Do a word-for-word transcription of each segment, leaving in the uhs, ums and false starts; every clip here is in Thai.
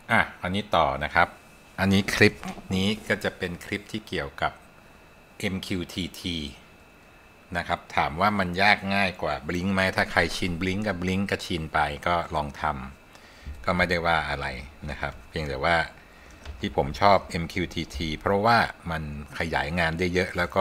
อ่ะอันนี้ต่อนะครับอันนี้คลิปนี้ก็จะเป็นคลิปที่เกี่ยวกับ เอ็ม คิว ที ที นะครับถามว่ามันยากง่ายกว่า Blink ไหมถ้าใครชิน Blink กับ Blink ก็ชินไปก็ลองทำก็ไม่ได้ว่าอะไรนะครับเพียงแต่ว่าที่ผมชอบ เอ็ม คิว ที ที เพราะว่ามันขยายงานได้เยอะแล้วก็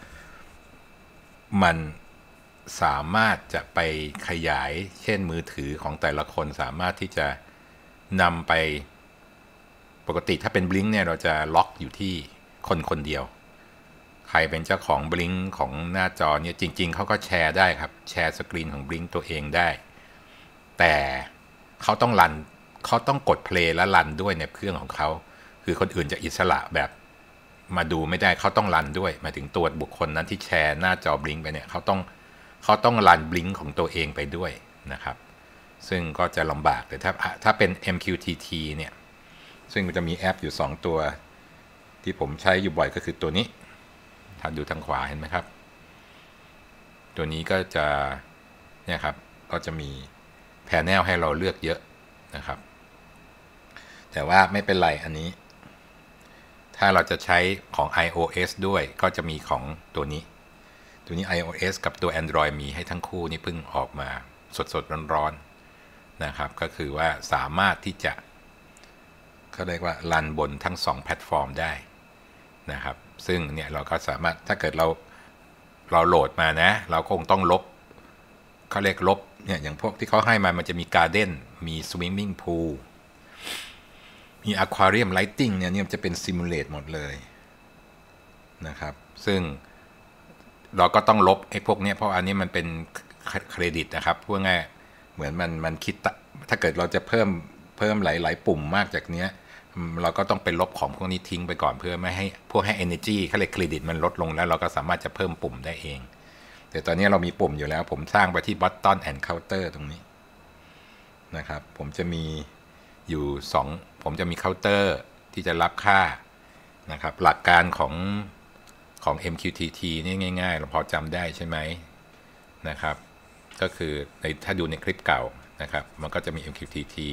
มันสามารถจะไปขยายเช่นมือถือของแต่ละคนสามารถที่จะนำไปปกติถ้าเป็น Blink เนี่ยเราจะล็อกอยู่ที่คนคนเดียวใครเป็นเจ้าของ Blink ของหน้าจอเนี่ยจริงๆเขาก็แชร์ได้ครับแชร์สกรีนของ Blink ตัวเองได้แต่เขาต้องรันเขาต้องกด play และรันด้วยในเครื่องของเขาคือคนอื่นจะอิสระแบบมาดูไม่ได้เขาต้องรันด้วยหมายถึงตัวบุคคลนั้นที่แชร์หน้าจอ Blink ไปเนี่ยเขาต้องเขาต้องรัน Blink ของตัวเองไปด้วยนะครับซึ่งก็จะลำบากแต่ถ้าถ้าเป็น เอ็ม คิว ที ที เนี่ยซึ่งมันจะมีแอปอยู่สองตัวที่ผมใช้อยู่บ่อยก็คือตัวนี้ถ้าดูทางขวาเห็นไหมครับตัวนี้ก็จะเนี่ยครับก็จะมีแพนเนลให้เราเลือกเยอะนะครับแต่ว่าไม่เป็นไรอันนี้ถ้าเราจะใช้ของ iOS ด้วยก็จะมีของตัวนี้ตัวนี้ iOS กับตัว Android มีให้ทั้งคู่นี่เพิ่งออกมาสดๆร้อนๆนะครับก็คือว่าสามารถที่จะเขาเรียกว่ารันบนทั้งสองแพลตฟอร์มได้นะครับซึ่งเนี่ยเราก็สามารถถ้าเกิดเราเราโหลดมานะเราคงต้องลบเขาเรียกลบเนี่ยอย่างพวกที่เขาให้มามันจะมีการ์เด้นมีสวิมมิ่งพูลมีอควาเรียมไลติ้งเนี่ยเนี่ยจะเป็นซิมูเลตหมดเลยนะครับซึ่งเราก็ต้องลบไอ้พวกนี้เพราะอันนี้มันเป็นเครดิตนะครับพวกง่ายเหมือนมันมันคิดถ้าเกิดเราจะเพิ่มเพิ่มหลายๆปุ่มมากจากเนี้ยเราก็ต้องไปลบของพวกนี้ทิ้งไปก่อนเพื่อไม่ให้พวกให้ energy เขาเรียกเครดิตมันลดลงแล้วเราก็สามารถจะเพิ่มปุ่มได้เองแต่ตอนนี้เรามีปุ่มอยู่แล้วผมสร้างไปที่ button and counter ตรงนี้นะครับผมจะมีอยู่สองผมจะมีเคาน์เตอร์ที่จะรับค่านะครับหลักการของของ เอ็ม คิว ที ที นี่ง่ายๆเราพอจำได้ใช่ไหมนะครับก็คือในถ้าดูในคลิปเก่านะครับมันก็จะมี เอ็ม คิว ที ที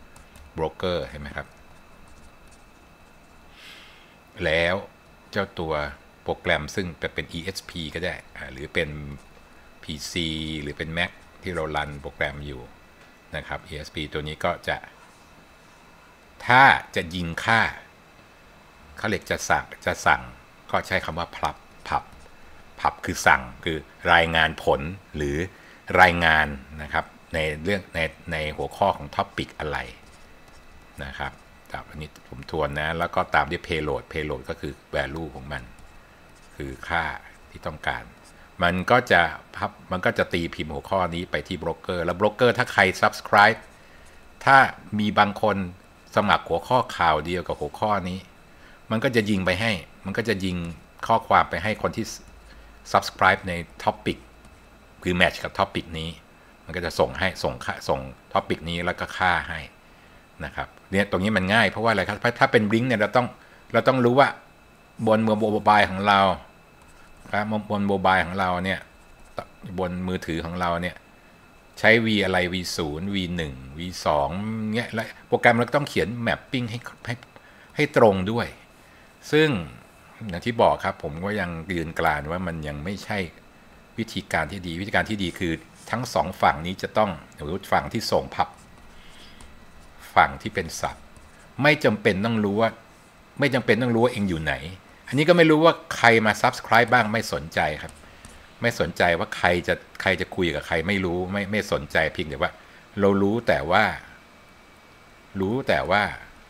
broker เห็นไหมครับแล้วเจ้าตัวโปรแกรมซึ่งจะเป็น อี เอส พี ก็ได้หรือเป็น พี ซี หรือเป็น Mac ที่เรารันโปรแกรมอยู่นะครับ อี เอส พี ตัวนี้ก็จะถ้าจะยิงค่าเขาเรียกจะสั่งจะสั่งก็ใช้คำว่าพับพับพับคือสั่งคือรายงานผลหรือรายงานนะครับในเรื่องในในหัวข้อของท็อปิกอะไรนะครับอันนี้ผมทวนนะแล้วก็ตามด้วย payload payload ก็คือ value ของมันคือค่าที่ต้องการมันก็จะพับมันก็จะตีพิมพ์หัวข้อนี้ไปที่โบรกเกอร์แล้วโบรกเกอร์ถ้าใคร subscribe ถ้ามีบางคนสมัครหัวข้อข่าวเดียวกับหัวข้อนี้มันก็จะยิงไปให้มันก็จะยิงข้อความไปให้คนที่ subscribe ใน topic คือ match กับ topic นี้มันก็จะส่งให้ส่งค่าส่ง topic นี้แล้วก็ค่าให้นะครับเนี่ยตรงนี้มันง่ายเพราะว่าอะไรครับถ้าเป็น Blink เนี่ยเราต้องเราต้องรู้ว่าบนมือโมบายของเราครับบนโมบายของเราเนี่ยบนมือถือของเราเนี่ยใช้ V อะไร วี ศูนย์ วี หนึ่ง วี สองเนี่ยแล้วโปรแกรมเราต้องเขียน mapping ให้ให้ให้ตรงด้วยซึ่งอย่างที่บอกครับผมก็ยังยืนกรานว่ามันยังไม่ใช่วิธีการที่ดีวิธีการที่ดีคือทั้งสองฝั่งนี้จะต้องหรือฝั่งที่ส่งพับฝั่งที่เป็นศัพท์ไม่จำเป็นต้องรู้ว่าไม่จำเป็นต้องรู้ว่าเองอยู่ไหนอันนี้ก็ไม่รู้ว่าใครมา subscribe บ้างไม่สนใจครับไม่สนใจว่าใครจะใครจะคุยกับใครไม่รู้ไม่ไม่สนใจเพียงแต่ว่าเรารู้แต่ว่ารู้แต่ว่า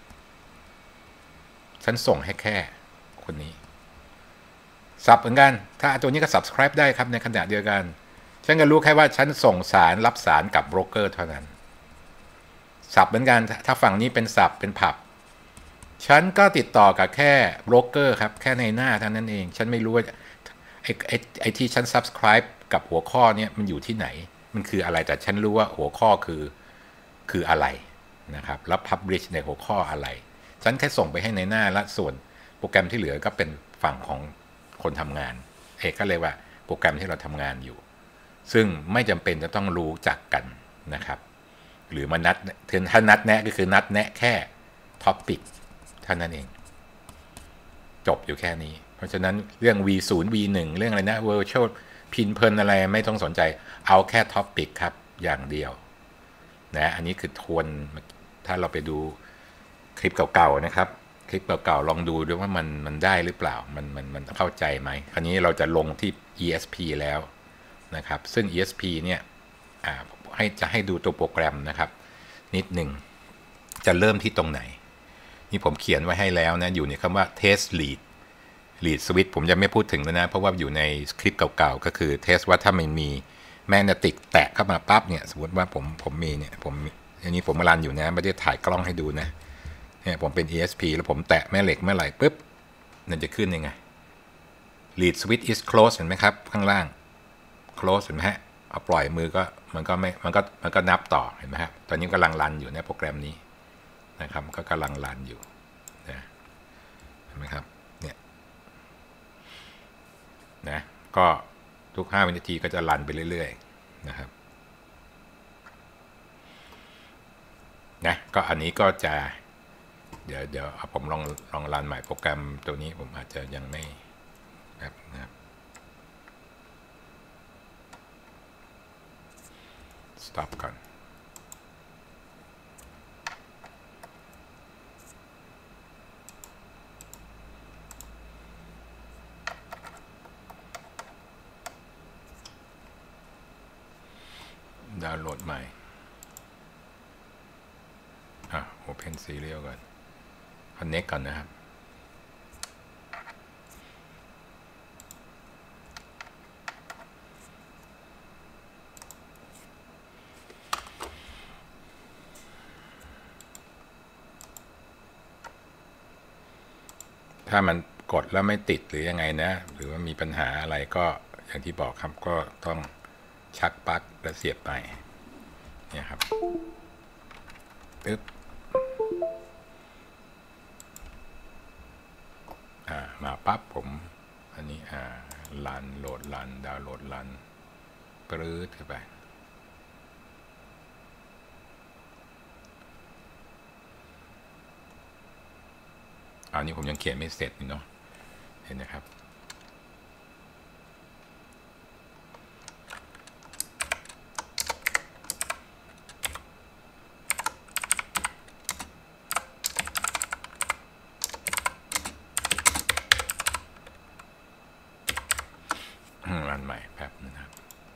ฉันส่งให้แค่คนนี้สับเหมือนกันถ้าตัวนี้ก็ subscribe ได้ครับในขณะเดียวกันฉันก็รู้แค่ว่าฉันส่งสารรับสารกับโบรกเกอร์เท่านั้นสับเหมือนกันถ้าฝั่งนี้เป็นสับเป็นผับฉันก็ติดต่อกับแค่โบรกเกอร์ครับแค่ในหน้าเท่านั้นเองฉันไม่รู้ว่าไอ้ไอ้ไอ้ที่ฉัน subscribe กับหัวข้อเนี้ยมันอยู่ที่ไหนมันคืออะไรแต่ฉันรู้ว่าหัวข้อคือคืออะไรนะครับแล้ว publish ในหัวข้ออะไรฉันแค่ส่งไปให้ในหน้าและส่วนโปรแกรมที่เหลือก็เป็นฝั่งของคนทำงานเอกก็เลยว่าโปรแกรมที่เราทำงานอยู่ซึ่งไม่จำเป็นจะต้องรู้จักกันนะครับหรือมานัดถ้านัดแนะก็คือนัดแนะแค่ topic เท่านั้นเองจบอยู่แค่นี้เพราะฉะนั้นเรื่อง วี ศูนย์ วี หนึ่ง เรื่องอะไรนะ virtual พินเพลินอะไรไม่ต้องสนใจเอาแค่ topic ครับอย่างเดียวนะอันนี้คือทวนถ้าเราไปดูคลิปเก่าๆนะครับคลิปเก่าๆลองดูด้วยว่ามันมันได้หรือเปล่ามันมันมันเข้าใจไหมคราวนี้เราจะลงที่ อี เอส พี แล้วนะครับซึ่ง อี เอส พี เนี่ยให้จะให้ดูตัวโปรแกรมนะครับนิดหนึ่งจะเริ่มที่ตรงไหนนี่ผมเขียนไว้ให้แล้วนะอยู่ในคำว่า test lead lead switch ผมจะไม่พูดถึงแล้วนะเพราะว่าอยู่ในคลิปเก่าๆก็คือ test ว่าถ้ามันมีแมกเนติกแตะเข้ามาปั๊บเนี่ยสมมติว่าผมผมมีเนี่ยผมอันนี้ผมมารันอยู่นะไม่ได้ถ่ายกล้องให้ดูนะเนี่ยผมเป็น อี เอส พี แล้วผมแตะแม่เหล็กเมื่อไหร่ปุ๊บนั่นจะขึ้นยังไง lead switch is closed เห็นไหมครับข้างล่าง close เห็นไหมฮะเอาปล่อยมือก็มันก็ไม่มันก็มันก็นับต่อเห็นไหมครับตอนนี้กำลังรันอยู่ในโปรแกรมนี้นะครับก็กำลังรันอยู่นะเห็นไหมครับเนี่ยนะก็ทุกห้าวินาทีก็จะรันไปเรื่อยๆนะครับนะก็อันนี้ก็จะเดี๋ยวเดี๋ยวผมลองลองรันใหม่โปรแกรมตัวนี้ผมอาจจะยังไม่แบบนะครับ stop ก่อนดาวน์โหลดใหม่อ่ะ Open Serial ก่อน Connect ก่อนนะครับถ้ามันกดแล้วไม่ติดหรือยังไงนะหรือว่ามีปัญหาอะไรก็อย่างที่บอกครับก็ต้องชักปลั๊กและเสียบไปเนี่ยครับปึ๊บอ่ามาปั๊บผมอันนี้อ่ารันโหลดรันดาวน์โหลดรันปรื้ดเข้าไปอันนี้ผมยังเขียนไม่เสร็จนี่เนาะเห็นนะครับรันใหม่แป๊บนะครับ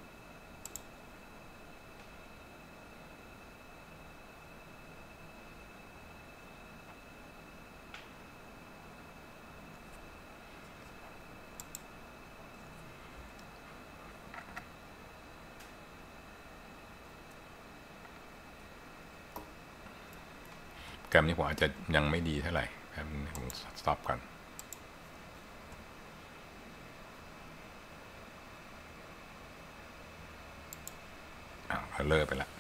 แกรมนี้ผมอาจจะยังไม่ดีเท่าไหร่แป๊บนึงผมสต็อปก่อนอ้าวเลิกไปละ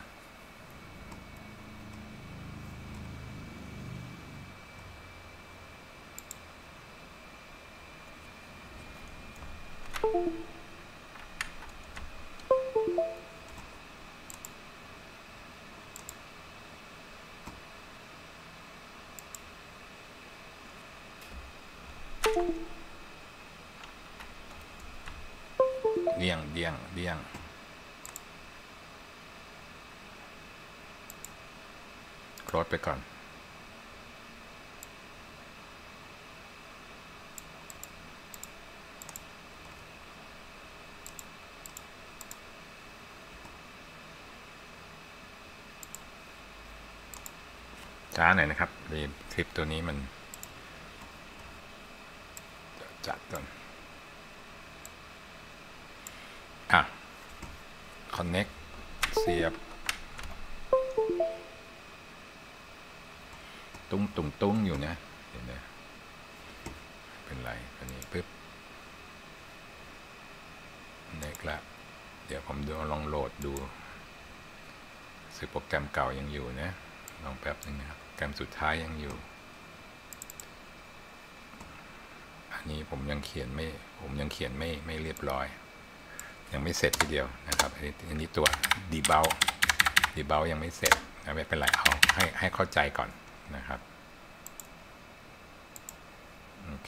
เดี่ยงเดี่ยงเดี่ยงโคลดไปก่อนช้าหน่อยนะครับคลิปตัวนี้มันจัดก่อนอ่ะ connect เสียบตุ้งตุ้งตุ้งอยู่นะเห็นไหมเป็นไรอันนี้ปึ๊บเน็กละเดี๋ยวผมดูลองโหลดดูซึ่งโปรแกรมเก่ายังอยู่นะลองแป๊บนึงนะครับโปรแกรมสุดท้ายยังอยู่อันนี้ผมยังเขียนไม่ผมยังเขียนไม่ไม่เรียบร้อยยังไม่เสร็จทีเดียวนะครับอันนี้ตัวดีเบลดีเบลยังไม่เสร็จนะไม่เป็นไรเอาให้ให้เข้าใจก่อนนะครับเค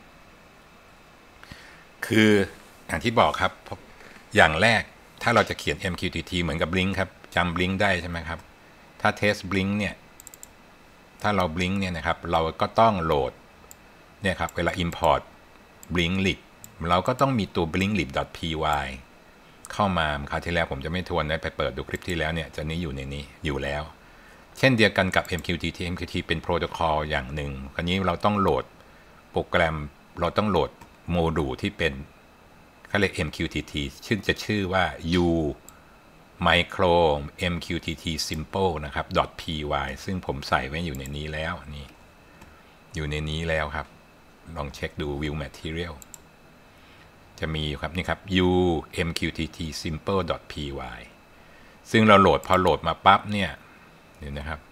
คืออย่างที่บอกครับอย่างแรกถ้าเราจะเขียน เอ็ม คิว ที ที เหมือนกับ Blink ครับจำ Blink ได้ใช่ไหมครับถ้าเทส Blink เนี่ยถ้าเรา Blink เนี่ยนะครับเราก็ต้องโหลดเนี่ยครับเวลา import Blinkly เราก็ต้องมีตัว blinkly.py เข้ามาคราวที่แล้วผมจะไม่ทวนได้ไปเปิดดูคลิปที่แล้วเนี่ยจะนี้อยู่ในนี้อยู่แล้วเช่นเดียวกันกับ เอ็ม คิว ที ที เอ็ม คิว ที ที เป็นโปรโตคอลอย่างหนึ่งคราวนี้เราต้องโหลดโปรแกรมเราต้องโหลดโมดูลที่เป็นเขาเรียก เอ็ม คิว ที ที ชื่อจะชื่อว่า u micro เอ็ม คิว ที ที simple นะครับ .py ซึ่งผมใส่ไว้อยู่ในนี้แล้วนี่อยู่ในนี้แล้วครับลองเช็คดู view material จะมีครับนี่ครับ u mqtt simple .py ซึ่งเราโหลดพอโหลดมาปั๊บเนี่ยเดี๋ยวนะครับ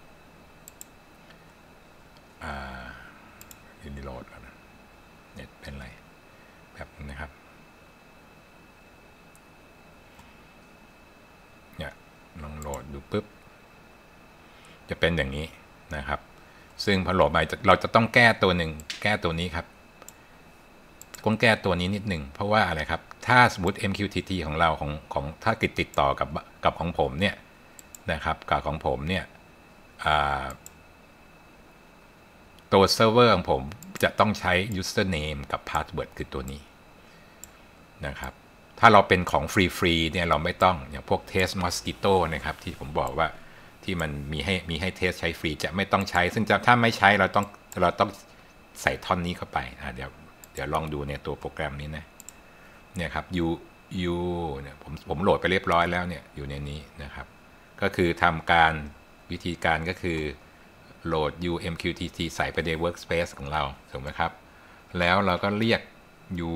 อ่ารีโหลดแล้วนะเน็ตเป็นไรแบบนะครับเนี่ยลองโหลดดูปุ๊บจะเป็นอย่างนี้นะครับซึ่งพอโหลดมาเราจะต้องแก้ตัวหนึ่งแก้ตัวนี้ครับต้องแก้ตัวนี้นิดหนึ่งเพราะว่าอะไรครับถ้าสมมติ เอ็ม คิว ที ที ของเราของของถ้าติดติดต่อกับกับของผมเนี่ยนะครับกับของผมเนี่ยตัวเซิร์ฟเวอร์ของผมจะต้องใช้ username กับ password คือตัวนี้นะครับถ้าเราเป็นของฟรีๆเนี่ยเราไม่ต้องอย่างพวก test mosquito นะครับที่ผมบอกว่าที่มันมีให้มีให้เทสใช้ฟรีจะไม่ต้องใช้ซึ่งจะถ้าไม่ใช้เราต้องเราต้องใส่ท่อนนี้เข้าไปอ่ะเดี๋ยวเดี๋ยวลองดูในตัวโปรแกรมนี้นะเนี่ยครับ u u เนี่ยผมผมโหลดไปเรียบร้อยแล้วเนี่ยอยู่ในนี้นะครับก็คือทำการวิธีการก็คือโหลด u mqtt ใส่ไปใน workspace ของเราถูกไหมครับแล้วเราก็เรียก u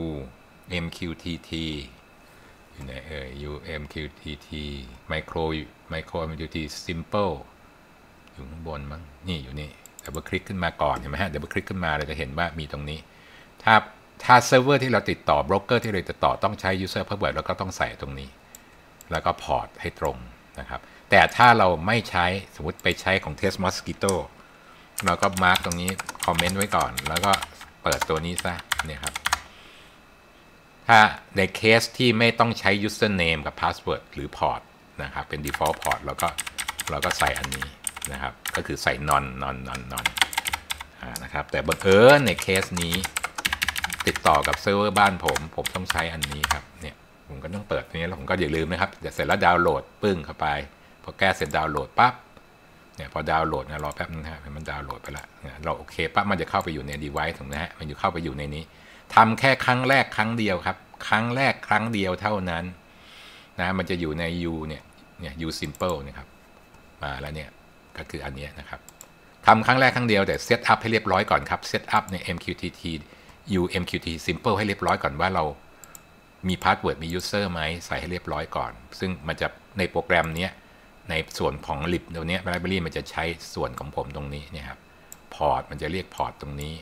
mqtt อยู่ไหนเอ่ย u mqtt micro micro mqtt simple อยู่ข้างบนมั้งนี่อยู่นี่ดับเบิลคลิกขึ้นมาก่อนเห็นไหมฮะดับเบิลคลิกขึ้นมาเราจะเห็นว่ามีตรงนี้ถ้าถ้าเซิร์ฟเวอร์ที่เราติดต่อโบรกเกอร์ที่เราติดต่อต้องใช้ user password แล้วก็ต้องใส่ตรงนี้แล้วก็พอร์ตให้ตรงนะครับแต่ถ้าเราไม่ใช้สมมติไปใช้ของ test mosquito เราก็มาร์กตรงนี้คอมเมนต์ไว้ก่อนแล้วก็เปิดตัวนี้ซะเนี่ยครับถ้าในเคสที่ไม่ต้องใช้ username กับ password หรือ port นะครับเป็น default port แล้วก็เราก็ใส่อันนี้นะครับก็คือใส่ non non non non นะครับแต่บังเอิญในเคสนี้ติดต่อกับเซิร์ฟเวอร์บ้านผมผมต้องใช้อันนี้ครับเนี่ยผมก็ต้องเปิดตรงนี้แล้วผมก็อย่าลืมนะครับเดี๋ยวเสร็จแล้วดาวน์โหลดปึ้งเข้าไปพอแก้เสร็จดาวน์โหลดปั๊บเนี่ยพอดาวน์โหลดนะรอแป๊บนึงฮะมันดาวน์โหลดไปละเราโอเคปั๊บมันจะเข้าไปอยู่ใน device ถูกไหมฮะมันอยู่เข้าไปอยู่ในนี้ทำแค่ครั้งแรกครั้งเดียวครับครั้งแรกครั้งเดียวเท่านั้นนะมันจะอยู่ใน u เนี่ยเนี่ย u simple นะครับมาแล้วเนี่ยก็คืออันนี้นะครับทำครั้งแรกครั้งเดียวแต่เซตอัพให้เรียบร้อยก่อนครับเซตอัพใน mqtt u mqtt simple ให้เรียบร้อยก่อนว่าเรามีพาสเวิร์ดมี user ไหมใส่ให้เรียบร้อยก่อนซึ่งมันจะในโปรแกรมนี้ในส่วนของ lib ตัวนี้ library มันจะใช้ส่วนของผมตรงนี้เนี่ยครับพอร์ตมันจะเรียกพอร์ตตรงนี้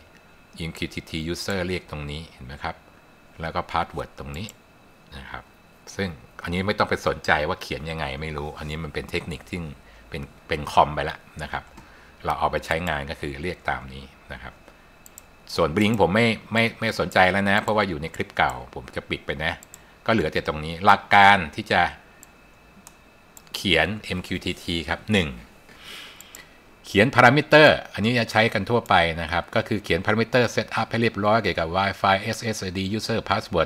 mqtt user เรียกตรงนี้เห็นไหมครับแล้วก็พาสเวิร์ดตรงนี้นะครับซึ่งอันนี้ไม่ต้องไปสนใจว่าเขียนยังไงไม่รู้อันนี้มันเป็นเทคนิคที่เป็นเป็นคอมไปแล้วนะครับเราเอาไปใช้งานก็คือเรียกตามนี้นะครับส่วน Blink ผมไม่ไม่ไม่สนใจแล้วนะเพราะว่าอยู่ในคลิปเก่าผมจะปิดไปนะก็เหลือแต่ตรงนี้หลักการที่จะเขียน mqtt ครับหนึ่งเขียนพารามิเตอร์อันนี้จะใช้กันทั่วไปนะครับก็คือเขียนพารามิเตอร์เซตอัพให้เรียบร้อยเกี่ยวกับ Wi-Fi เอส เอส ไอ ดี user password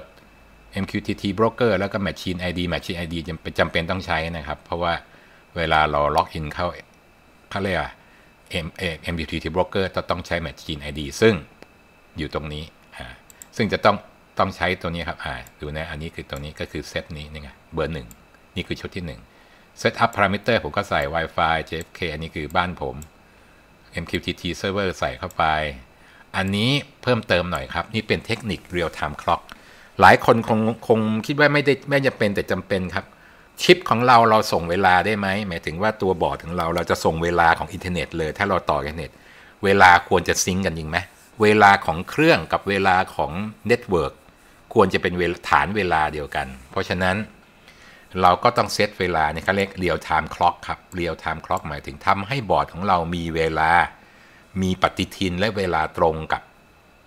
mqtt broker แล้วก็ machine ไอ ดี machine ไอ ดี จำเป็นต้องใช้นะครับเพราะว่าเวลาเราล็อกอินเข้าเขาเรียกว่า mqtt broker ต้องใช้ machine ไอ ดี ซึ่งอยู่ตรงนี้ซึ่งจะต้องต้องใช้ตัวนี้ครับดูนะอันนี้คือตัวนี้ก็คือเซตนี้นี่ไงเบอร์หนึ่งนี่คือชุดที่หนึ่งSet up parameter ผมก็ใส่ Wi-Fi เจ เอฟ เค อันนี้คือบ้านผม mqtt server ใส่เข้าไปอันนี้เพิ่มเติมหน่อยครับนี่เป็นเทคนิค real time clock หลายคนคงคงคิดว่าไม่ได้ไม่จำเป็นแต่จำเป็นครับชิปของเราเราส่งเวลาได้ไหมหมายถึงว่าตัวบอร์ดของเราเราจะส่งเวลาของอินเทอร์เน็ตเลยถ้าเราต่ออินเทอร์เน็ตเวลาควรจะซิงกันจริงไหมเวลาของเครื่องกับเวลาของเน็ตเวิร์กควรจะเป็นฐานเวลาเดียวกันเพราะฉะนั้นเราก็ต้องเซตเวลาเนี่ยเขาเรียก real time clock ครับ real time clock หมายถึงทำให้บอร์ดของเรามีเวลามีปฏิทินและเวลาตรงกับ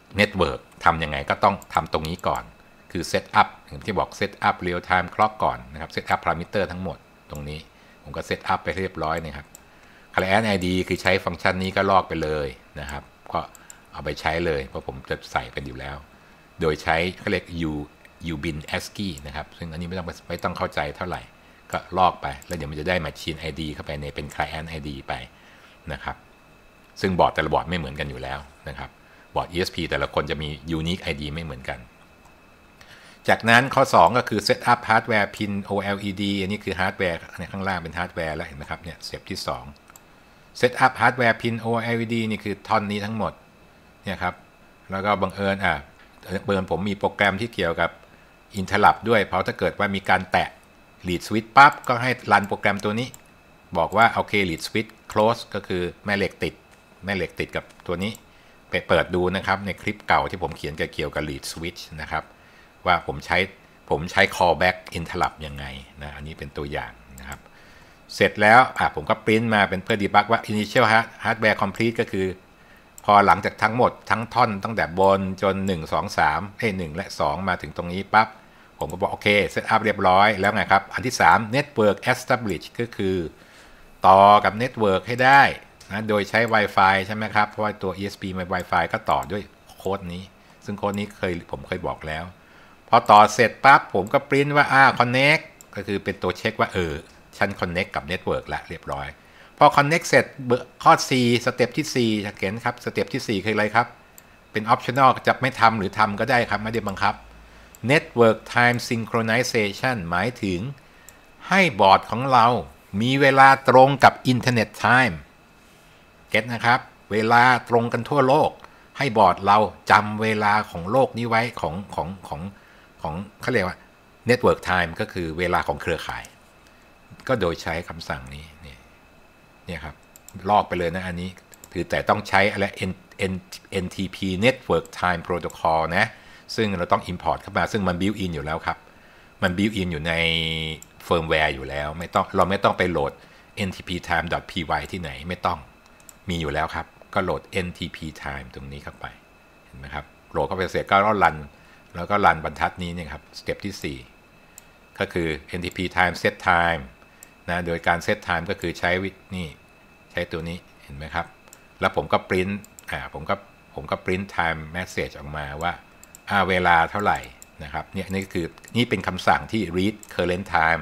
network ทำยังไงก็ต้องทำตรงนี้ก่อนคือ set up อย่างที่บอก set up real time clock ก่อนนะครับ set up parameter ทั้งหมดตรงนี้ผมก็ set up ไปเรียบร้อยนะครับ client ไอ ดี คือใช้ฟังก์ชันนี้ก็ลอกไปเลยนะครับก็เอาไปใช้เลยเพราะผมจะใส่เป็นอยู่แล้วโดยใช้เขาเรียก u ubin ascii นะครับซึ่งอันนี้ไม่ต้องไม่ต้องเข้าใจเท่าไหร่ก็ลอกไปแล้วเดี๋ยวมันจะได้ machine ไอ ดี เข้าไปในเป็น client ไอ ดี ไปนะครับซึ่งบอร์ดแต่ละบอร์ดไม่เหมือนกันอยู่แล้วนะครับบอร์ด อี เอส พี แต่ละคนจะมี unique ไอ ดี ไม่เหมือนกันจากนั้นข้อสองก็คือ set up hardware pin โอ แอล อี ดี อันนี้คือฮาร์ดแวร์ในข้างล่างเป็นฮาร์ดแวร์แล้วเห็นไหมครับเนี่ยสเต็ปที่สอง set up hardware pin โอ แอล อี ดี นี่คือท่อนนี้ทั้งหมดเนี่ยครับแล้วก็บังเอิญอ่ะบังเอิญผมมีโปรแกรมที่เกี่ยวกับ interrupt ด้วยเพราะถ้าเกิดว่ามีการแตะ lead switch ปั๊บก็ให้รันโปรแกรมตัวนี้บอกว่าโอเค lead switch close ก็คือแม่เหล็กติดแม่เหล็กติดกับตัวนี้ไปเปิดดูนะครับในคลิปเก่าที่ผมเขียนเกี่ยวกับ lead switch นะครับว่าผมใช้ผมใช้ callback interrupt ยังไงนะอันนี้เป็นตัวอย่างนะครับเสร็จแล้วอ่ะผมก็ปริ้นมาเป็นเพื่อ debug ว่า initial hardware complete ก็คือพอหลังจากทั้งหมดทั้งท่อนตั้งแต่บนจนหนึ่ง สอง สามเอ้ยหนึ่งและสองมาถึงตรงนี้ปั๊บผมก็บอกโอเค set up เรียบร้อยแล้วไงครับอันที่สาม network establish ก็คือต่อกับ network ให้ได้นะโดยใช้ Wi-Fi ใช่ไหมครับเพราะว่าตัว อี เอส พี มี Wi-Fi ก็ต่อด้วยโค้ดนี้ซึ่งโค้ดนี้เคยผมเคยบอกแล้วพอต่อเสร็จปั๊บผมก็ปริ้นว่าอ่า connect ก็คือเป็นตัวเช็คว่าเออฉัน connect กับ network ละเรียบร้อยพอ connect เสร็จข้อ C สเต็ปที่สี่เห็นครับสเต็ปที่สี่คืออะไรครับเป็น optional จะไม่ทำหรือทำก็ได้ครับไม่ได้บังคับ network time synchronization หมายถึงให้บอร์ดของเรามีเวลาตรงกับ internet time เก็ตนะครับเวลาตรงกันทั่วโลกให้บอร์ดเราจำเวลาของโลกนี้ไว้ของของของของเขาเรียกว่า network time ก็คือเวลาของเครือข่ายก็โดยใช้คำสั่งนี้เนี่ยเนี่ยครับลอกไปเลยนะอันนี้คือแต่ต้องใช้อะไร เอ็น ที พี network time protocol นะซึ่งเราต้อง import เข้ามาซึ่งมัน built in อยู่แล้วครับมัน built in อยู่ใน firmware อยู่แล้วไม่ต้องเราไม่ต้องไปโหลด เอ็น ที พี time.py ที่ไหนไม่ต้องมีอยู่แล้วครับก็โหลด เอ็น ที พี time ตรงนี้เข้าไปเห็นไหมครับโหลดเข้าไปเสร็จก็รันแล้วก็รันบรรทัดนี้เนี่ยครับสเต็ปที่สี่ก็คือ เอ็น ที พี time set time นะโดยการ set time ก็คือใช้นี่ใช้ตัวนี้เห็นไหมครับแล้วผมก็ปริ้นอ่าผมก็ผมก็ปริ้น time message ออกมาว่าอ่าเวลาเท่าไหร่นะครับเนี่ยนี่คือนี่เป็นคำสั่งที่ read current time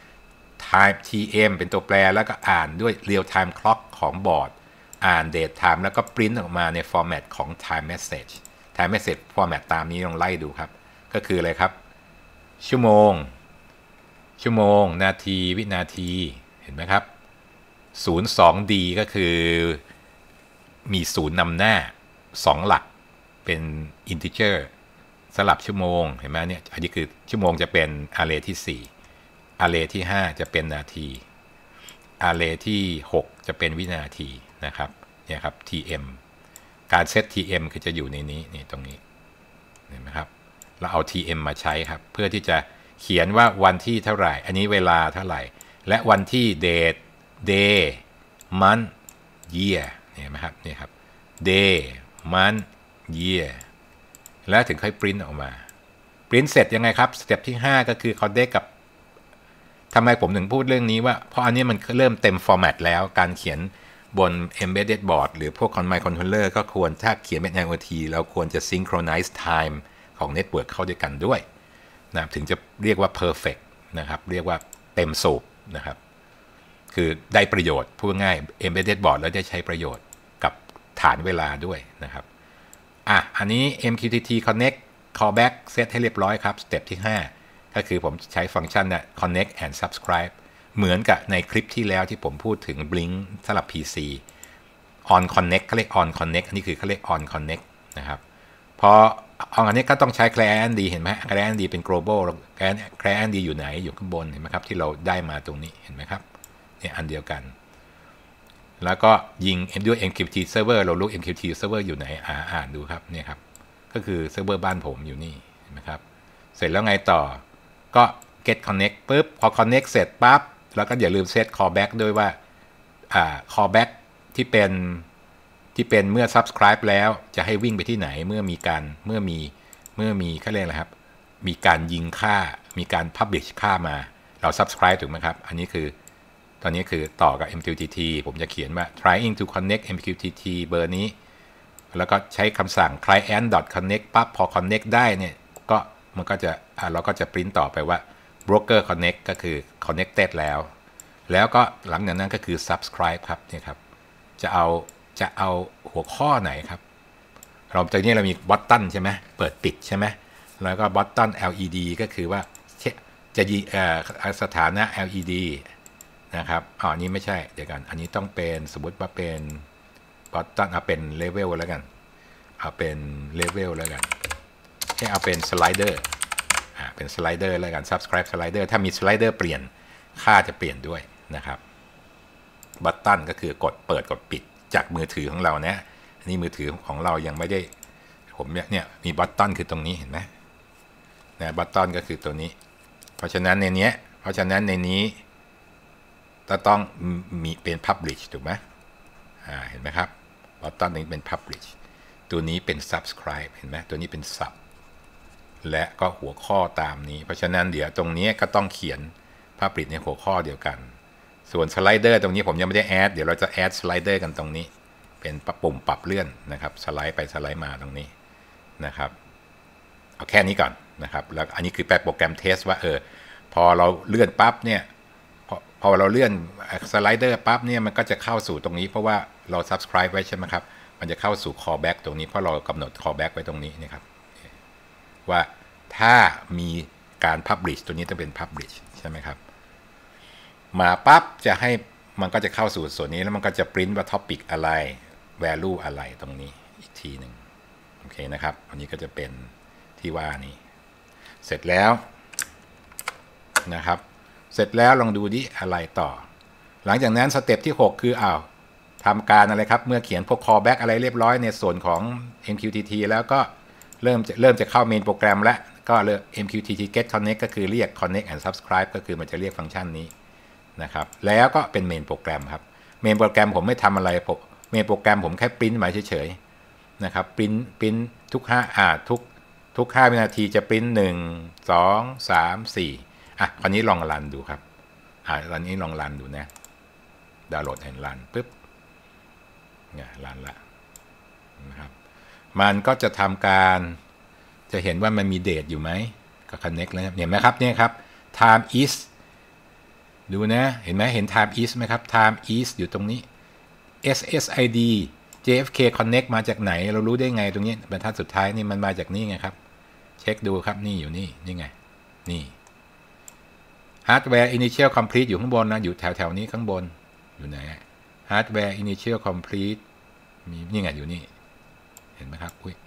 time ที เอ็ม เป็นตัวแปรแล้วก็อ่านด้วย real time clock ของบอร์ดอ่าน date time แล้วก็ปริ้นออกมาใน format ของ time message time message format ตามนี้ลองไล่ดูครับก็คืออะไรครับชั่วโมงชั่วโมงนาทีวินาทีเห็นไหมครับ ศูนย์ สอง ดี ก็คือมีศูนย์นำหน้าสองหลักเป็น integer สลับชั่วโมงเห็นไหมเนี่ยอันนี้คือชั่วโมงจะเป็น array ที่สี่ array ที่ห้าจะเป็นนาที array ที่หกจะเป็นวินาทีนะครับเนี่ยครับ ที เอ็ม การเซต ที เอ็ม คือจะอยู่ในนี้นี่ตรงนี้เห็นไหมครับเราเอา ที เอ็ม มาใช้ครับเพื่อที่จะเขียนว่าวันที่เท่าไหร่อันนี้เวลาเท่าไหร่และวันที่ date day month year เห็นไหมครับนี่ครับ day month year แล้วถึงค่อยปริ้นออกมาปริ้นเสร็จยังไงครับสเต็ปที่ห้าก็คือ connect กับทำไมผมถึงพูดเรื่องนี้ว่าเพราะอันนี้มันเริ่มเต็ม format แล้วการเขียนบน embedded board หรือพวก microcontroller ก็ควรถ้าเขียนเป็น ไอ โอ ที เราควรจะ synchronize time ของ network เข้าด้วยกันด้วยนะถึงจะเรียกว่า perfect นะครับเรียกว่าเต็มสูบนะครับคือได้ประโยชน์พูดง่าย embedded board แล้วได้ใช้ประโยชน์กับฐานเวลาด้วยนะครับอ่ะอันนี้ เอ็ม คิว ที ที connect callback เซตให้เรียบร้อยครับสเต็ปที่ห้าก็คือผมใช้ฟังก์ชันนะ connect and subscribe เหมือนกับในคลิปที่แล้วที่ผมพูดถึง Blink สำหรับ พี ซี on connect เขาเรียก on connect อันนี้คือเขาเรียก on connect นะครับพอ on connect ก็ต้องใช้ client ดีเห็นไหม client ดีเป็น global client ดีอยู่ไหนอยู่ข้างบนเห็นไหมครับที่เราได้มาตรงนี้เห็นไหมครับเนี่ยอันเดียวกันแล้วก็ยิงด้วย เอ็ม คิว ที server เรารู้ เอ็ม คิว ที server อยู่ไหนอ่าอ่านดูครับเนี่ยครับก็คือ server บ้านผมอยู่นี่เห็นไหมครับเสร็จแล้วไงต่อก็ get connect ปุ๊บพอ connect เสร็จปั๊บแล้วก็อย่าลืม set callback ด้วยว่าอ่า callback ที่เป็นที่เป็นเมื่อ subscribe แล้วจะให้วิ่งไปที่ไหนเมื่อมีการเมื่อมีเมื่อมีเขาเรียกอะไรครับมีการยิงค่ามีการ publish ค่ามาเรา subscribe ถูกไหมครับอันนี้คือตอนนี้คือต่อกับ เอ็ม คิว ที ที ผมจะเขียนว่า trying to connect เอ็ม คิว ที ที เบอร์นี้แล้วก็ใช้คำสั่ง client.connect ปั๊บพอ connect ได้เนี่ยก็มันก็จะเราก็จะ print ต่อไปว่า broker connect ก็คือ connected แล้วแล้วก็หลังจากนั้นก็คือ subscribe ครับเนี่ยครับจะเอาจะเอาหัวข้อไหนครับเราจากนี้เรามี button ใช่ไหมเปิดปิดใช่ไหมแล้วก็ button แอล อี ดี ก็คือว่าจะยิสถานะ แอล อี ดี นะครับอ๋ออันนี้ไม่ใช่เดี๋ยวกันอันนี้ต้องเป็นสมมติว่าเป็น button เอาเป็น level แล้วกันเอาเป็น level แล้วกันให้เอาเป็น slider อ่าเป็นสไลเดอร์แล้วกัน subscribe slider ถ้ามีสไลเดอร์เปลี่ยนค่าจะเปลี่ยนด้วยนะครับบัตตันก็คือกดเปิดกดปิดจากมือถือของเราเนี่ยนี่มือถือของเรายังไม่ได้ผมเนี่ยเนี่ยมีบัตตันคือตรงนี้เห็นไหมนะบัตตันก็คือตัวนี้เพราะฉะนั้นในนี้เพราะฉะนั้นในนี้จะต้องมีเป็น publish ถูกไหมอ่าเห็นไหมครับบัตตันนี้เป็น publish ตัวนี้เป็น subscribe เห็นไหมตัวนี้เป็น subและก็หัวข้อตามนี้เพราะฉะนั้นเดี๋ยวตรงนี้ก็ต้องเขียนภาพปิดในหัวข้อเดียวกันส่วนสไลเดอร์ตรงนี้ผมยังไม่ได้แอดเดี๋ยวเราจะแอดสไลเดอร์กันตรงนี้เป็นปุ่มปรับเลื่อนนะครับสไลด์ไปสไลด์มาตรงนี้นะครับเอาแค่นี้ก่อนนะครับแล้วอันนี้คือแปลโปรแกรมเทสว่าเออพอเราเลื่อนปั๊บเนี่ยพอพอเราเลื่อนสไลเดอร์ปั๊บเนี่ยมันก็จะเข้าสู่ตรงนี้เพราะว่าเรา subscribe ไว้ใช่ไหมครับมันจะเข้าสู่ callback ตรงนี้เพราะเรากำหนด callback ไว้ตรงนี้นะครับว่าถ้ามีการ publish ตัวนี้จะเป็น publish ใช่ไหมครับมาปั๊บจะให้มันก็จะเข้าสู่ส่วนนี้แล้วมันก็จะ print ว่า topic อะไร value อะไรตรงนี้อีกทีหนึ่งโอเคนะครับอันนี้ก็จะเป็นที่ว่านี้เสร็จแล้วนะครับเสร็จแล้วลองดูดิอะไรต่อหลังจากนั้นสเต็ปที่หกคืออ้าวทำการอะไรครับเมื่อเขียนพวก callback อะไรเรียบร้อยในส่วนของ เอ็ม คิว ที ที แล้วก็เริ่มจะเริ่มจะเข้าเมนโปรแกรมแล้วก็เริ่ม เอ็ม คิว ที ที get connect ก็คือเรียก connect and subscribe ก็คือมันจะเรียกฟังก์ชันนี้นะครับแล้วก็เป็นเมนโปรแกรมครับเมนโปรแกรมผมไม่ทำอะไรผมเมนโปรแกรมผมแค่ปริ้นมาเฉยๆนะครับปริ้นปริ้นทุกห้าอ่าทุกทุกห้าวินาทีจะปริ้นหนึ่งสองสามสี่อ่ะคราวนี้ลองรันดูครับอ่าตอนนี้ลองรันดูนะดาวน์โหลดแอนรันปุ๊บเนี่ยรันละนะครับมันก็จะทำการจะเห็นว่ามันมีเดทอยู่ไหมก็ connect แล้วเห็นไหมครับเนี่ยครับ time is ดูนะเห็นไหมเห็น time is ไหมครับ time is อยู่ตรงนี้ เอส เอส ไอ ดี เจ เอฟ เค connect มาจากไหนเรารู้ได้ไงตรงนี้บรรทัดสุดท้ายนี่มันมาจากนี่ไงครับเช็คดูครับนี่อยู่นี่นี่ไงนี่ hardware initial complete อยู่ข้างบนนะอยู่แถวแถวนี้ข้างบนอยู่ไหน hardware initial complete มีนี่ไงอยู่นี่เห็นไหมครับอุ้ย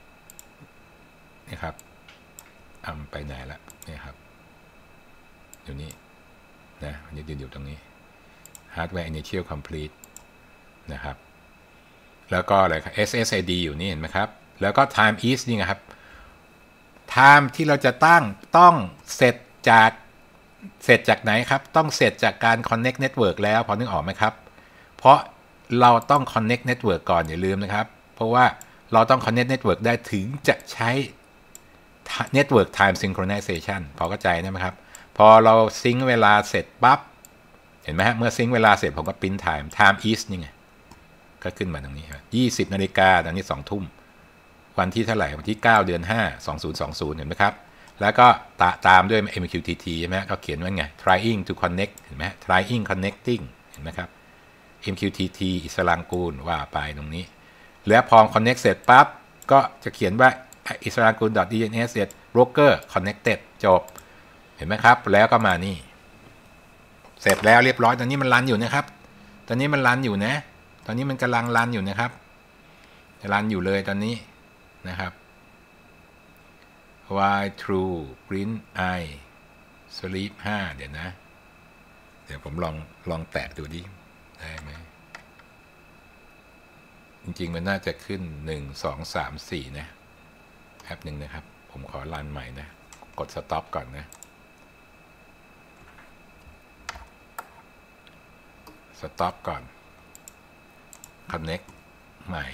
นี่ครับอ่าไปไหนละนี่ครับอยู่นี่นะมันจะยืนอยู่ตรงนี้ hardware initial complete นะครับแล้วก็อะไรครับ เอส เอส ไอ ดี อยู่นี่เห็นไหมครับแล้วก็ time is นี่ไงครับ time ที่เราจะตั้งต้องเสร็จจากเสร็จจากไหนครับต้องเสร็จจากการ connect network แล้วพอนึกออกไหมครับเพราะเราต้อง connect network ก่อนอย่าลืมนะครับเพราะว่าเราต้อง connect network ได้ถึงจะใช้ network time synchronization พอเข้าใจไหมครับพอเราซิงค์เวลาเสร็จปั๊บเห็นไหมฮะเมื่อซิงค์เวลาเสร็จผมก็ print time time is นี่ไงก็ขึ้นมาตรงนี้ครับยี่สิบนาฬิกาตอนนี้สองทุ่มวันที่เท่าไหร่วันที่เก้าเดือนห้าสองพันยี่สิบเห็นไหมครับแล้วก็ตาตามด้วย เอ็ม คิว ที ที ใช่ไหมก็เขียนว่าไง trying to connect เห็นไหม trying connecting เห็นไหมครับ เอ็ม คิว ที ที อิสลางกูลว่าไปตรงนี้แล้วพอ connect เสร็จปั๊บก็จะเขียนว่า อิสลางกูล ดอท ดี เอ็น เอส เสร็จ broker connected จบเห็นไหมครับแล้วก็มานี่เสร็จแล้วเรียบร้อยตอนนี้มันรันอยู่นะครับตอนนี้มันรันอยู่นะตอนนี้มันกำลังรันอยู่นะครับรันอยู่เลยตอนนี้นะครับ while true print I sleep ห้าเดี๋ยวนะเดี๋ยวผมลองลองแตะดูดิได้ไหมจริงๆมันน่าจะขึ้นหนึ่ง สอง สาม สี่นะแป๊บหนึ่งนะครับผมขอรันใหม่นะกด stop ก่อนนะ stop ก่อน connect ใหม่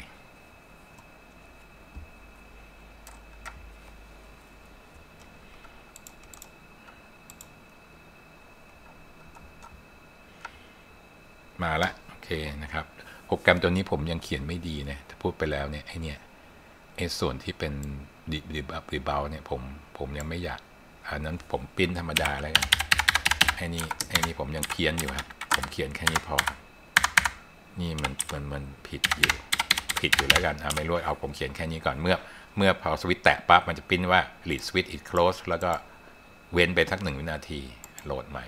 มาละโอเคนะครับโปรแกรมตัวนี้ผมยังเขียนไม่ดีนะถ้าพูดไปแล้วเนี่ยไอเนี่ยไอส่วนที่เป็นดีดีดีเบลเนี่ยผมผมยังไม่อยากอันนั้นผมปิ้นธรรมดาแล้วกันไอนี่ไอนี่ผมยังเพี้ยนอยู่ครับผมเขียนแค่นี้พอนี่มันมันมันผิดอยู่ผิดอยู่แล้วกันอ่าไม่รู้เอาผมเขียนแค่นี้ก่อนเมื่อเมื่อพอสวิตช์แตะปั๊บมันจะปิ้นว่า lead switch is closed แล้วก็เว้นไปสักหนึ่งวินาทีโหลดใหม่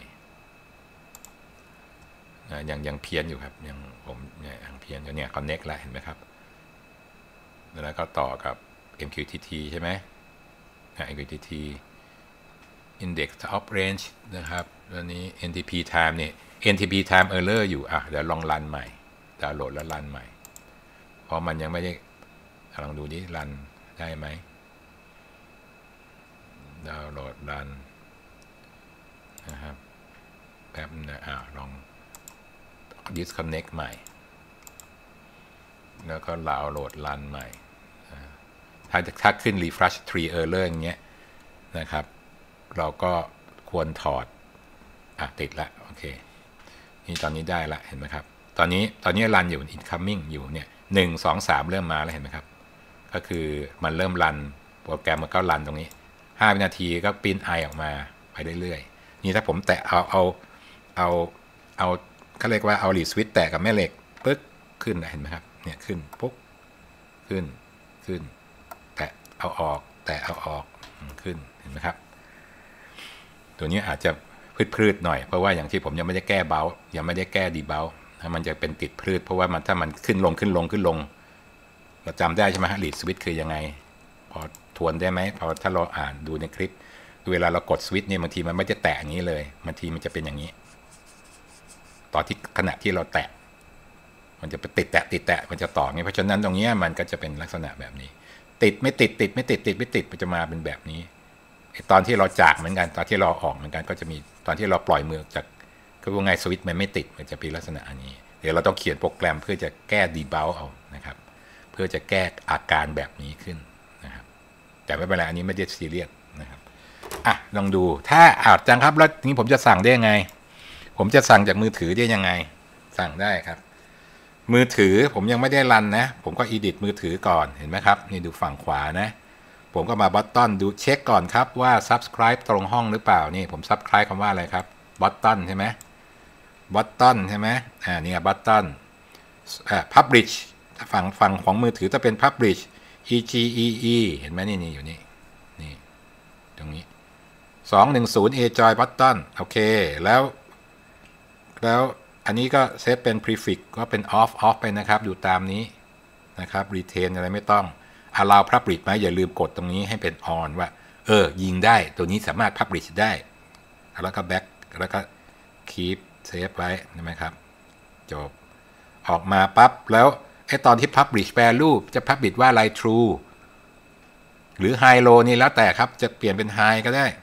ยังยังเพี้ยนอยู่ครับยังผมยังเพี้ยนอยู่เนี่ย connect แล้วเห็นไหมครับแล้วก็ต่อกับ เอ็ม คิว ที ที ใช่ไหม เอ็ม คิว ที ที index of range นะครับตัวนี้ เอ็น ที พี time เนี่ย เอ็น ที พี time error อยู่อ่ะเดี๋ยวลองรันใหม่ดาวน์โหลดแล้วรันใหม่เพราะมันยังไม่ได้ลองดูดิรันได้ไหมดาวน์โหลดรันนะครับแป๊บนะอ่ะลองdisconnect ใหม่แล้วก็ดาวน์โหลดรันใหม่ถ้าถ้าขึ้น refresh tree error อย่างเงี้ยนะครับเราก็ควรถอดอ่ะติดละโอเคนี่ตอนนี้ได้ละเห็นไหมครับตอนนี้ตอนนี้รันอยู่ incoming อยู่เนี่ยหนึ่ง สอง สามเริ่มมาแล้วเห็นไหมครับก็คือมันเริ่มรันโปรแกรมมันก็รันตรงนี้ห้าวินาทีก็ปริ้น i ออกมาไปเรื่อยๆนี่ถ้าผมแตะเอาเอาเอาเอาเขาเรียกว่าเอาลีดสวิตช์แตะกับแม่เหล็กปึ๊กขึ้นเห็นไหมครับเนี่ยขึ้นปุ๊บขึ้นขึ้นแตะเอาออกแตะเอาออกขึ้นเห็นไหมครับตัวนี้อาจจะพืดๆหน่อยเพราะว่าอย่างที่ผมยังไม่ได้แก้เบลยังไม่ได้แก้ดีเบลถ้ามันจะเป็นติดพืดเพราะว่ามันถ้ามันขึ้นลงขึ้นลงขึ้นลงเราจำได้ใช่ไหมฮะลีดสวิตช์คือยังไงพอทวนได้ไหมพอถ้าเราอ่านดูในคลิปเวลาเรากดสวิตช์เนี่ยบางทีมันไม่จะแตะอย่างนี้เลยบางทีมันจะเป็นอย่างนี้ตอนที่ขณะที่เราแตะมันจะไปติดแตะติดแตะมันจะต่อไงเพราะฉะนั้นตรงนี้มันก็จะเป็นลักษณะแบบนี้ติดไม่ติดติดไม่ติดติดไม่ติดมันจะมาเป็นแบบนี้ตอนที่เราจากเหมือนกันตอนที่เราออกเหมือนกันก็จะมีตอนที่เราปล่อยมือจากคือว่าไงสวิตช์มันไม่ติดมันจะเป็นลักษณะอันนี้เดี๋ยวเราต้องเขียนโปรแกรมเพื่อจะแก้ดีเบลเอานะครับเพื่อจะแก้อาการแบบนี้ขึ้นนะครับแต่ไม่เป็นไรอันนี้ไม่ได้ซีเรียสนะครับอ่ะลองดูถ้าอาจจังครับแล้วนี้ผมจะสั่งได้ยังไงผมจะสั่งจากมือถือได้ยังไงสั่งได้ครับมือถือผมยังไม่ได้รันนะผมก็ edit มือถือก่อนเห็นไหมครับนี่ดูฝั่งขวานะผมก็มาบัตตอนดูเช็คก่อนครับว่า subscribe ตรงห้องหรือเปล่านี่ผม subscribe คำว่าอะไรครับบัตตอนใช่ไหมบัตตอนใช่ไหมอ่านี่บัตตอนอ่า publish ฝั่งฝั่งของมือถือถ้าเป็น publish egee เห็นไหมนี่นี่อยู่นี่นี่ตรงนี้สองหนึ่งศูนย์ a joy button โอเคแล้วแล้วอันนี้ก็เซตเป็น prefix ก็เป็น off off ไปนะครับอยู่ตามนี้นะครับ retain อะไรไม่ต้อง allow publish ไหมอย่าลืมกดตรงนี้ให้เป็น on ว่าเออยิงได้ตัวนี้สามารถ publish ได้แล้วก็ back แล้วก็ keep save ไว้ใช่ไหมครับจบออกมาปั๊บแล้วไอ้ตอนที่ publish value จะ publish ว่าอะไร true หรือ high low นี่แล้วแต่ครับจะเปลี่ยนเป็น high ก็ได้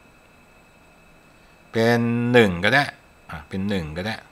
เป็นหนึ่งก็ได้อ่ะเป็นหนึ่งก็ได้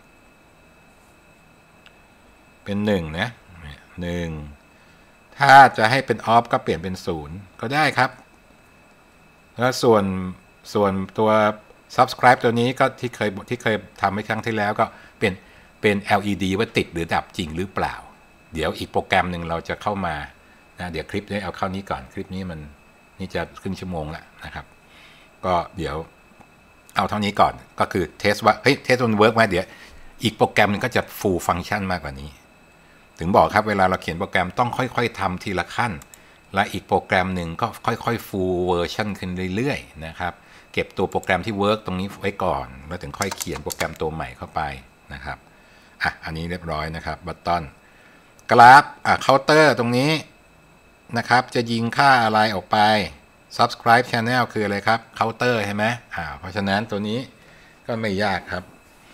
เป็นหนึ่งนะหนึ่งถ้าจะให้เป็น off ก็เปลี่ยนเป็นศูนย์ก็ได้ครับแล้วส่วนส่วนตัว subscribe ตัวนี้ก็ที่เคยที่เคยทำไว้ครั้งที่แล้วก็เป็นเป็น แอล อี ดี ว่าติดหรือดับจริงหรือเปล่าเดี๋ยวอีกโปรแกรมหนึ่งเราจะเข้ามานะเดี๋ยวคลิปนี้เอาเข้านี้ก่อนคลิปนี้มันนี่จะครึ่งชั่วโมงแล้วนะครับก็เดี๋ยวเอาเท่านี้ก่อนก็คือเทสว่าเฮ้ยเทสมันเวิร์กไหมเดี๋ยวอีกโปรแกรมนึงก็จะ full function มากกว่านี้ถึงบอกครับเวลาเราเขียนโปรแกรมต้องค่อยๆทำทีละขั้นและอีกโปรแกรมหนึ่งก็ค่อยๆ full version ขึ้นเรื่อยๆนะครับเก็บตัวโปรแกรมที่เวิร์กตรงนี้ไว้ก่อนแล้วถึงค่อยเขียนโปรแกรมตัวใหม่เข้าไปนะครับอ่ะอันนี้เรียบร้อยนะครับบัตตอนกราฟอ่ะเคาน์เตอร์ตรงนี้นะครับจะยิงค่าอะไรออกไป subscribe channel คืออะไรครับเคาน์เตอร์ใช่ไหมอ่าเพราะฉะนั้นตัวนี้ก็ไม่ยากครับ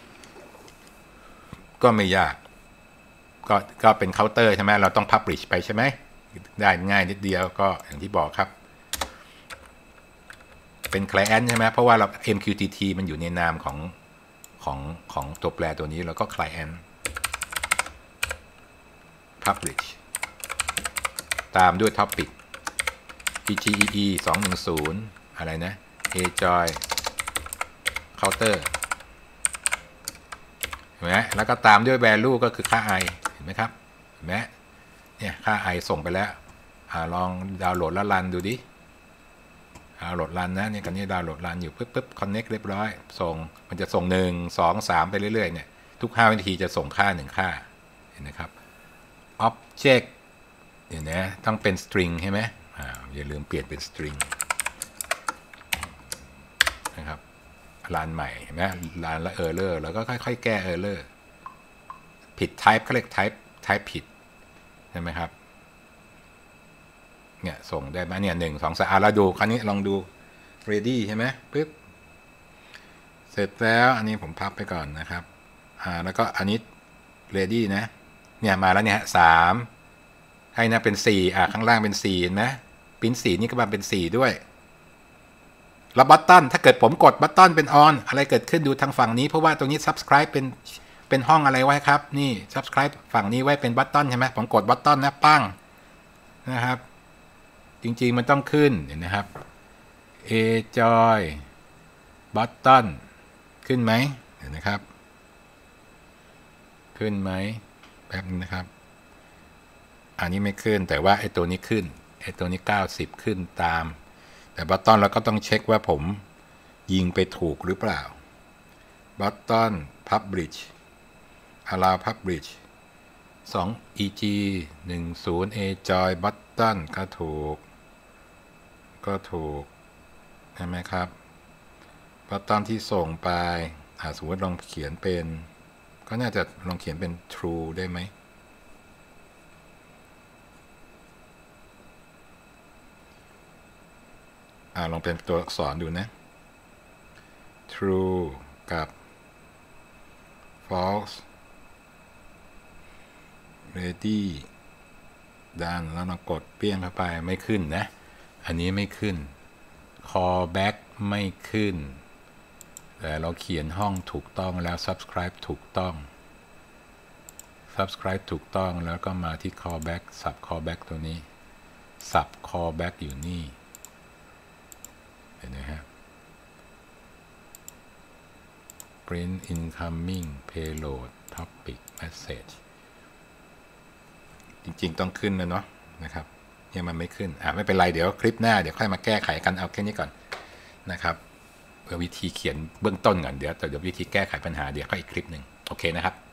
ก็ไม่ยากก็ก็เป็นเคาน์เตอร์ใช่ไหมเราต้อง publish ไปใช่ไหมได้ง่ายนิดเดียวก็อย่างที่บอกครับเป็น client ใช่ไหมเพราะว่าเรา เอ็ม คิว ที ที มันอยู่ในนามของของของตัวแปรตัวนี้แล้วก็ client publish ตามด้วย topic พี จี อี อี สองหนึ่งศูนย์อะไรนะ ajoy counter เห็นไหมแล้วก็ตามด้วย value ก็คือค่า i เห็นไหมครับเห็นไหมเนี่ยค่า i ส่งไปแล้วอ่าลองดาวน์โหลดแล้วรันดูดิดาวน์โหลดรันนะเนี่ยกันนี้ดาวน์โหลดรันอยู่ปึ๊บปึ๊บ connect เรียบร้อยส่งมันจะส่งหนึ่ง สอง สามไปเรื่อยๆเนี่ยทุกห้าวินาทีจะส่งค่าหนึ่งค่าเห็นไหมครับ object เดี๋ยวนะต้องเป็น string ใช่ไหมอ่าอย่าลืมเปลี่ยนเป็น string นะครับรันใหม่เห็นไหมรันแล้ว error แล้วก็ค่อยๆแก้ error ผิด type เขาเรียก type type ผิดใช่ไหมครับเนี่ยส่งได้ไหมเนี่ยหนึ่งสองสามอ่ะเราดูคราวนี้ลองดู ready ใช่ไหมปึ๊บเสร็จแล้วอันนี้ผมพับไปก่อนนะครับอ่าแล้วก็อันนี้ ready นะเนี่ยมาแล้วเนี่ยสามให้นะเป็นสี่อ่ะข้างล่างเป็นสี่นะปริ้นสี่นี่ก็มาเป็นสี่ด้วยแล้วบัตตันถ้าเกิดผมกดบัตตันเป็น on อะไรเกิดขึ้นดูทางฝั่งนี้เพราะว่าตรงนี้ subscribe เป็นเป็นห้องอะไรไว้ครับนี่ subscribe ฝั่งนี้ไว้เป็นบัตตันใช่ไหมผมกดบัตตันนะปั้งนะครับจริงๆมันต้องขึ้นเห็นนะครับ ajoy button ขึ้นไหมเห็นนะครับขึ้นไหมแป๊บนึงนะครับอันนี้ไม่ขึ้นแต่ว่าไอ้ตัวนี้ขึ้นไอ้ตัวนี้เก้าสิบขึ้นตามแต่บัตตอนเราก็ต้องเช็คว่าผมยิงไปถูกหรือเปล่าบัตตอน publish allow publish สอง อี จี หนึ่งศูนย์ ajoy button ก็ถูกก็ถูกใช่ไหมครับบัตตอนที่ส่งไปอ่าสมมติลองเขียนเป็นก็น่าจะลองเขียนเป็น true ได้ไหมอ่าลองเป็นตัวอักษรดูนะ true กับ false ready done แล้วเรากดเปี้ยงเข้าไปไม่ขึ้นนะอันนี้ไม่ขึ้น callback ไม่ขึ้นแต่เราเขียนห้องถูกต้องแล้ว subscribe ถูกต้อง subscribe ถูกต้องแล้วก็มาที่ callback sub callback ตัวนี้ sub callback อยู่นี่เห็นไหมครับ print incoming payload topic message จริงๆต้องขึ้นนะเนาะนะครับเนี่ยมันไม่ขึ้นอ่ะไม่เป็นไรเดี๋ยวคลิปหน้าเดี๋ยวค่อยมาแก้ไขกันเอาแค่นี้ก่อนนะครับเพื่อวิธีเขียนเบื้องต้นก่อนเดี๋ยวแต่เดี๋ยววิธีแก้ไขปัญหาเดี๋ยวก็อีกคลิปหนึ่งโอเคนะครับ